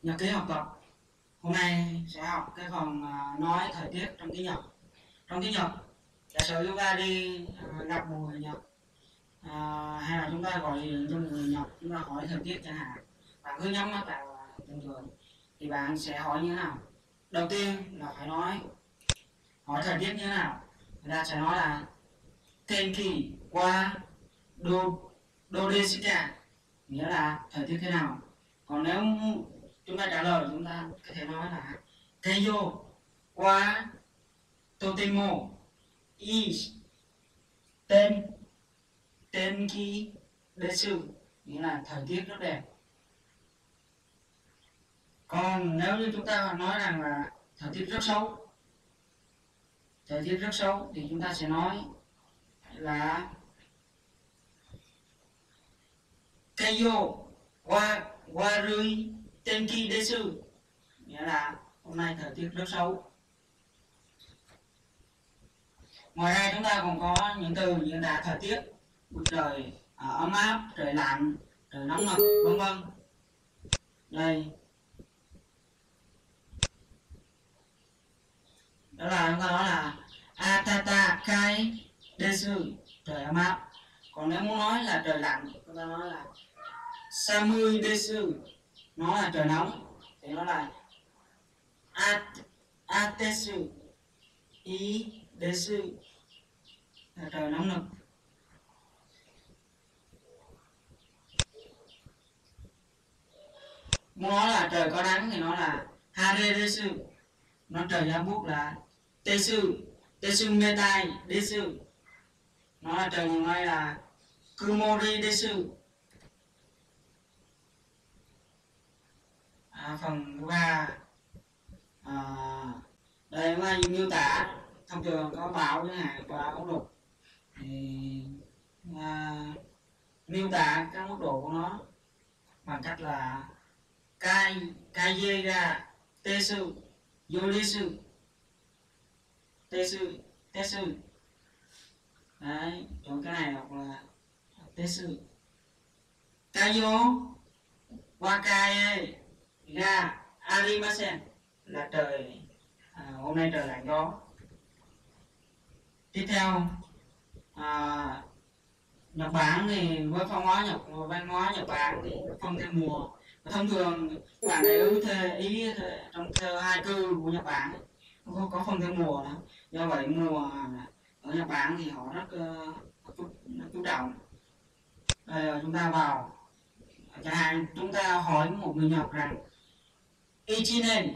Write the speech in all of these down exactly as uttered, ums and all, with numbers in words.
Nhật ký học tập. Hôm nay sẽ học cái phần à, nói thời tiết trong tiếng Nhật. Trong tiếng Nhật, giả sử chúng ta đi à, gặp một người Nhật, à, hay là chúng ta gọi điện cho một người Nhật, chúng ta hỏi thời tiết chẳng hạn. Bạn cứ nhắm mắt vào bình thường thì bạn sẽ hỏi như thế nào? Đầu tiên là phải nói hỏi thời tiết như thế nào. Người ta sẽ nói là Tenki wa do do desu ka, nghĩa là thời tiết thế nào. Còn nếu chúng ta trả lời, chúng ta có thể nói là Teiyo wa totemo ii ten tenki desu, nghĩa là thời tiết rất đẹp. Còn nếu như chúng ta nói rằng là thời tiết rất xấu, thời tiết rất xấu thì chúng ta sẽ nói là Teiyo wa warui tenki desu, nghĩa là hôm nay thời tiết rất xấu. Ngoài ra chúng ta còn có những từ như là thời tiết, trời à, ấm áp, trời lạnh, trời nóng nực, vân vân. Đây, đó là chúng ta nói là atata kai desu, trời ấm áp. Còn nếu muốn nói là trời lạnh, chúng ta nói là samui desu, nó là trời nóng thì nó là at atesu i desu, là trời nóng nực. Muốn nói là trời có nắng thì nó là hare desu, nó trời giá bút là tesu tesu metai desu, nó là trời nhiều mây là kumori desu. À, phần thứ ba, à, đây là miêu tả thông thường có bão chẳng hạn, bão lụt thì à, miêu tả các mức độ của nó bằng cách là kai kai ga tesu yorisu tesu tesu. Đấy, chọn cái này hoặc là tesu. Kayo wakae ga arimasen, là trời à, hôm nay trời lạnh gió. Tiếp theo, à, Nhật Bản thì với văn hóa Nhật văn hóa Nhật Bản thì phân theo mùa. Và thông thường bạn để ý, thề, ý thề, trong thơ hai cư của Nhật Bản có, có phân theo mùa đó. Do vậy mùa ở Nhật Bản thì họ rất uh, chú, chú trọng. Đây, chúng ta vào chẳng hạn chúng ta hỏi một người Nhật rằng Ichinen,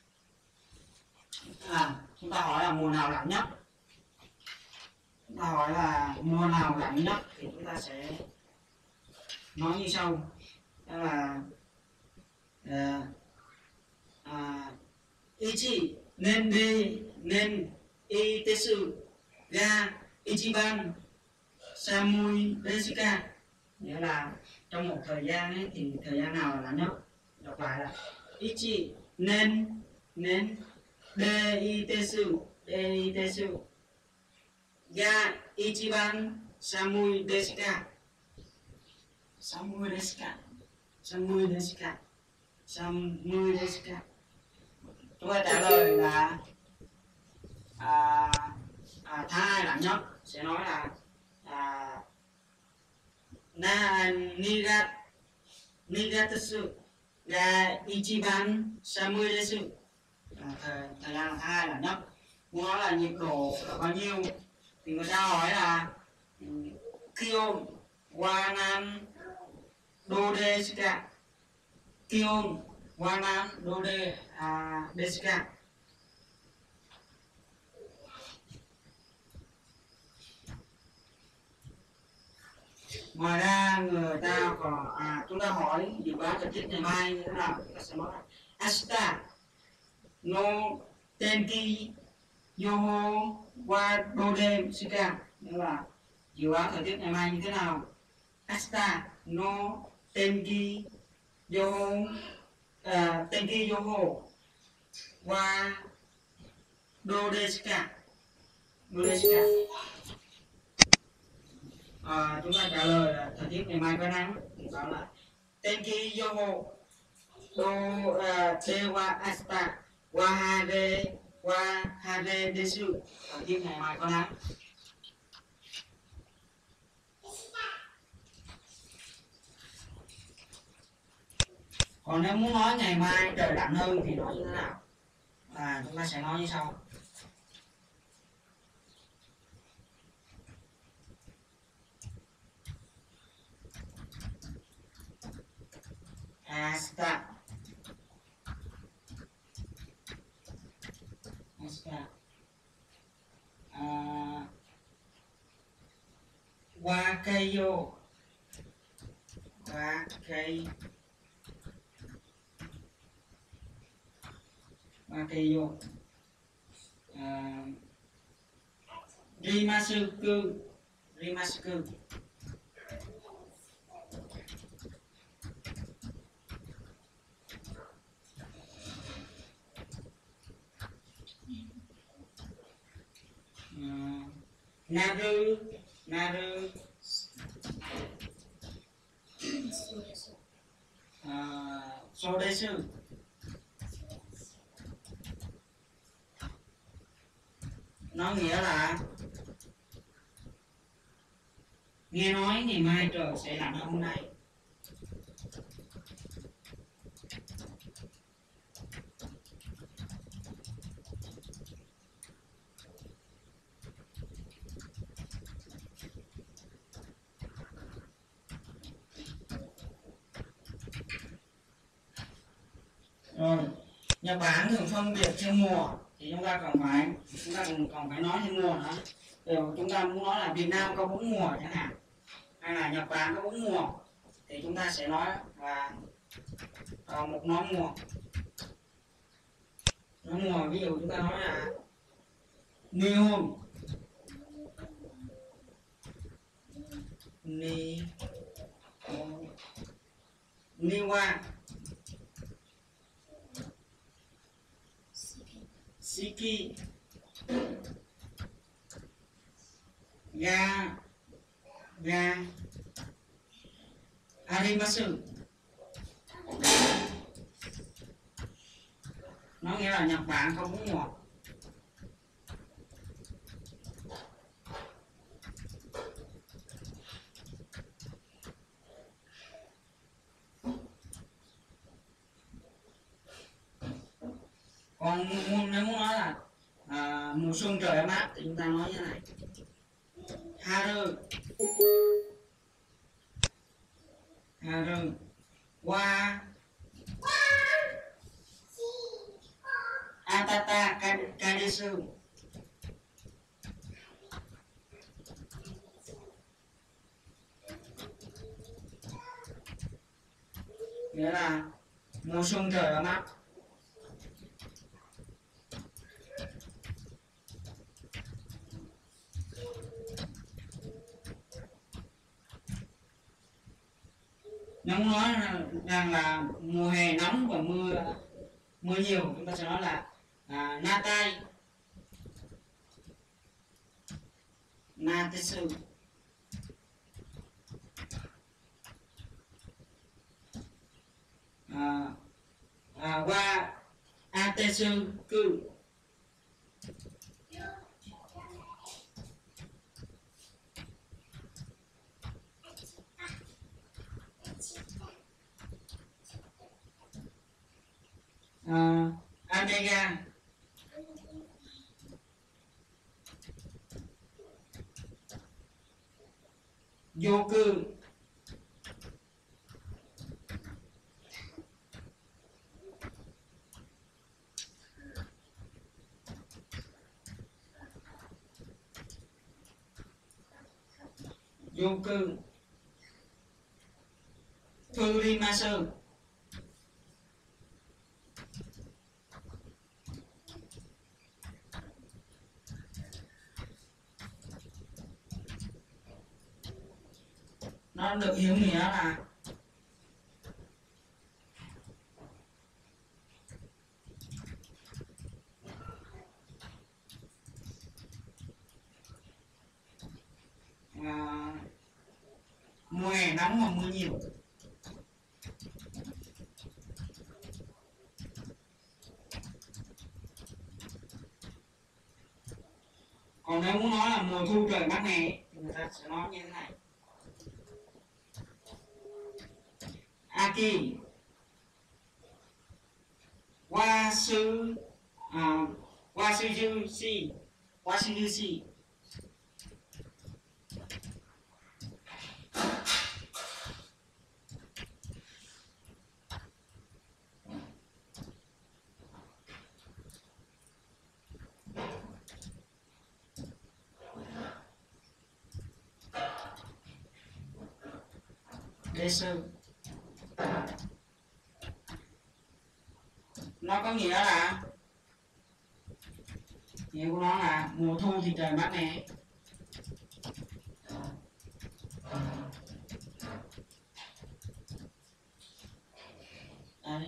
à, chúng ta hỏi là mùa nào lạnh nhất. Chúng ta hỏi là mùa nào lạnh nhất thì chúng ta sẽ nói như sau, đó là uh, uh, Ichi nen de nen itesu ga ichiban samui desu ka, nghĩa là trong một thời gian ấy, thì thời gian nào là lạnh nhất. Đọc lại là Ichi nen nen de itesu de itesu ga ichiban samui desu ka, samui desu ka, samui desu ka, samui desu ka. Chúng ta trả lời là à, à, tháng hai lạnh nhất sẽ nói là à, na nigat nigatatsu ga ichiban samui desu, à, thời, thời gian là tháng hai lạnh nhất. Muốn nói là nhiệt độ là bao nhiêu thì người ta hỏi là kion wa nan dode desu ka, kion wa nan dode desu ka. Ngoài ra người ta còn à, chúng ta hỏi dự báo thời tiết ngày mai như thế nào, chúng ta sẽ nói Ashita no tenki yoho wa dode shika, nghĩa là dự báo thời tiết ngày mai như thế nào. Ashita no tenki yoho uh, tenki yoho wa dode shika, dode shika. À, chúng ta trả lời là thời tiết ngày mai có nắng thì bảo là Tenki Yoho do uh, dewa asta wahade wahade desu. Ở tiếp ngày mai có nắng. Còn nếu muốn nói ngày mai trời lạnh hơn thì nói như thế nào? À, chúng ta sẽ nói như sau. Asta Asta uh, Wakayo Wakai Wakayo uh, Rimasuku Rimasuku uh, Naru Naru uh, Sodesu. Nó nghĩa là nghe nói ngày mai trời sẽ lạnh hơn hôm nay. Rồi, Nhật Bản thường phân biệt theo mùa thì chúng ta còn phải chúng ta còn, còn phải nói theo mùa nữa. Rồi chúng ta muốn nói là Việt Nam có bốn mùa chẳng hạn, hay là Nhật Bản có bốn mùa thì chúng ta sẽ nói là uh, một nói mùa. Nói mùa ví dụ chúng ta nói là Nihon, Ni Niwa, Shiki, Ga Ga Arimasu. Nó nghĩa là Nhật Bản có bốn mùa. Còn nếu muốn nói là à, mùa xuân trời ấm áp thì chúng ta nói như thế này: Haru Haru wa Atata Kadesu. Nghĩa là mùa xuân trời ấm áp. Nếu muốn nói rằng là mùa hè nóng và mưa mưa nhiều, chúng ta sẽ nói là à, Natai Natetsu. à, à, Wa Atetsu Ku. Uh, Amega Yoku Yoku Furimasu. Nó được hiểu nghĩa là à, mùa hè nóng mà mưa nhiều. Còn nếu muốn nói là mùa thu trời mát mẻ thì người ta sẽ nói như thế này: Aki wasu uh, wasuyushi wasuyushi. Desu. Nó có nghĩa là, nghĩa của nó là mùa thu thì trời mát mẻ. Đấy.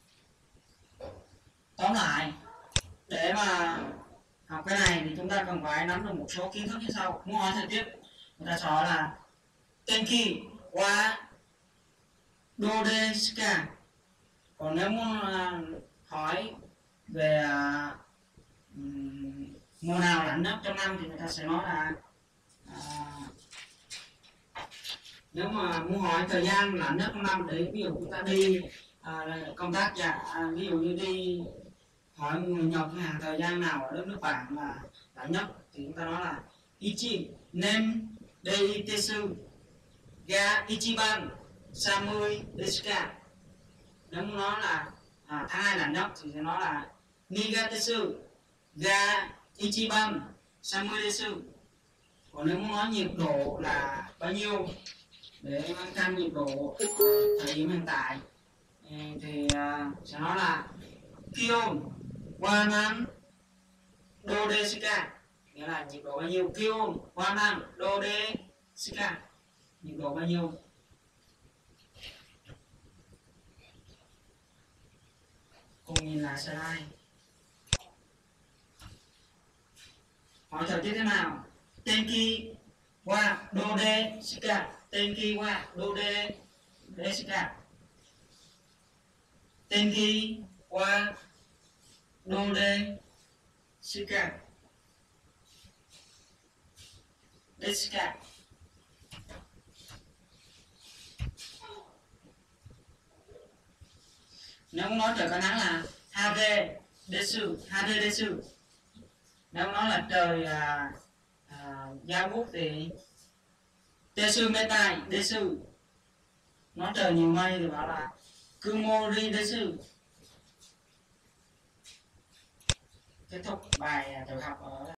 Tóm lại, để mà học cái này thì chúng ta cần phải nắm được một số kiến thức như sau. Muốn hỏi thời tiết, người ta nói là Tenki wa Dode desu ka. Còn nếu muốn uh, hỏi về uh, um, mùa nào lạnh nhất trong năm thì người ta sẽ nói là uh, nếu mà muốn hỏi thời gian lạnh nhất trong năm, để ví dụ chúng ta đi uh, công tác dạ, uh, ví dụ như đi hỏi người Nhật là thời gian nào ở đất nước bạn là lạnh nhất thì chúng ta nói là Ichi nen dei tesu ga ichiban samui desu ka. Nếu muốn nói là à, tháng hai lạnh nhất thì sẽ nói là Nigatesu ga ichiban samui desu. Còn nếu muốn nói nhiệt độ là bao nhiêu để canh nhiệt độ thời điểm hiện tại thì uh, sẽ nói là Kion wanan dode desu ka, nghĩa là nhiệt độ bao nhiêu. Kion wanan dode desu ka, nhiệt độ bao nhiêu. Cùng nhìn lại slide. Hỏi thời tiết thế nào? Tenki wa dode desu ka. Tenki wa dode desu ka. Tenki wa dode desu ka. Desu ka. Nếu muốn nói trời có nắng là Hade desu, Hade desu. Nếu muốn nói là trời à, à, giá buốt thì Desu metai desu. Nói trời nhiều mây thì bảo là Kumori desu. Kết thúc bài tự học ở